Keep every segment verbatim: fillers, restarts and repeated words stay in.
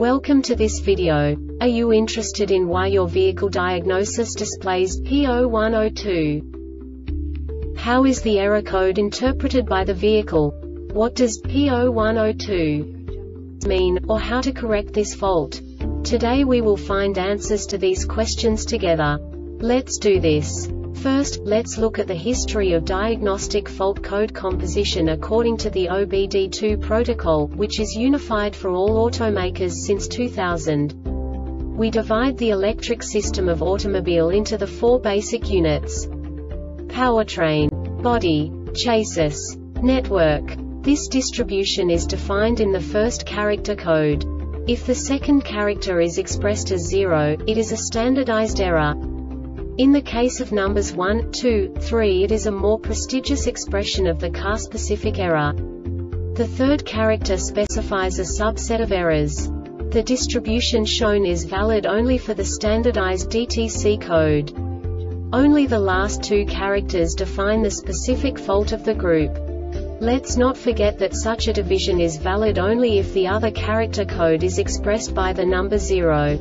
Welcome to this video. Are you interested in why your vehicle diagnosis displays P zero one zero two? How is the error code interpreted by the vehicle? What does P zero one zero two mean, or how to correct this fault? Today we will find answers to these questions together. Let's do this. First, let's look at the history of diagnostic fault code composition according to the O B D two protocol, which is unified for all automakers since two thousand. We divide the electric system of automobile into the four basic units: powertrain, body, chassis, network. This distribution is defined in the first character code. If the second character is expressed as zero, it is a standardized error. In the case of numbers one, two, three, it is a more prestigious expression of the car-specific error. The third character specifies a subset of errors. The distribution shown is valid only for the standardized D T C code. Only the last two characters define the specific fault of the group. Let's not forget that such a division is valid only if the other character code is expressed by the number zero.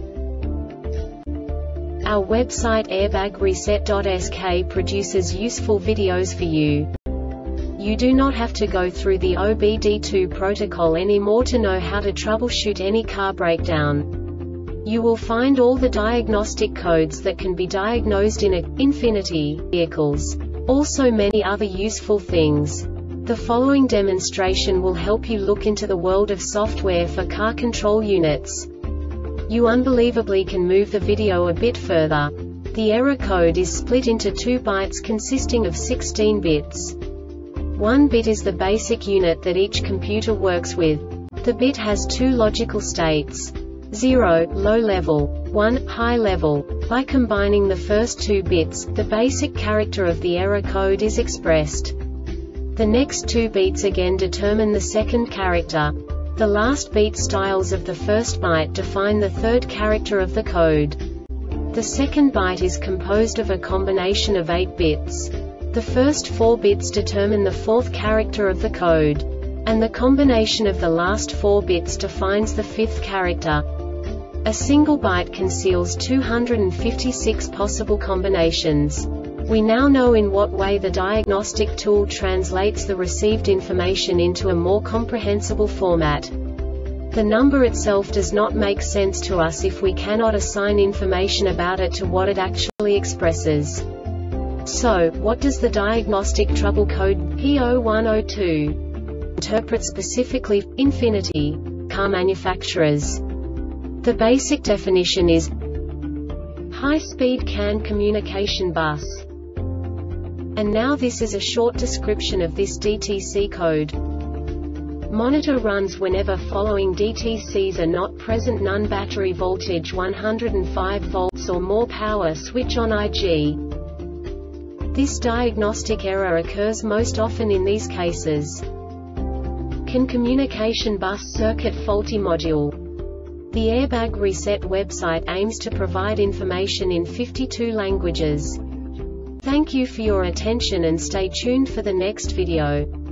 Our website airbag reset dot S K produces useful videos for you. You do not have to go through the O B D two protocol anymore to know how to troubleshoot any car breakdown. You will find all the diagnostic codes that can be diagnosed in a Infiniti vehicles. Also many other useful things. The following demonstration will help you look into the world of software for car control units. You unbelievably can move the video a bit further. The error code is split into two bytes consisting of sixteen bits. One bit is the basic unit that each computer works with. The bit has two logical states: zero, low level, one, high level. By combining the first two bits, the basic character of the error code is expressed. The next two beats again determine the second character. The last beat styles of the first byte define the third character of the code. The second byte is composed of a combination of eight bits. The first four bits determine the fourth character of the code. And the combination of the last four bits defines the fifth character. A single byte conceals two hundred fifty-six possible combinations. We now know in what way the diagnostic tool translates the received information into a more comprehensible format. The number itself does not make sense to us if we cannot assign information about it to what it actually expresses. So, what does the diagnostic trouble code P zero one zero two interpret specifically for Infiniti car manufacturers? The basic definition is high-speed C A N communication bus. And now this is a short description of this D T C code. Monitor runs whenever following D T Cs are not present: none, battery voltage one hundred five volts or more, power switch on I G. This diagnostic error occurs most often in these cases: C A N communication bus circuit faulty module. The Airbag Reset website aims to provide information in fifty-two languages. Thank you for your attention and stay tuned for the next video.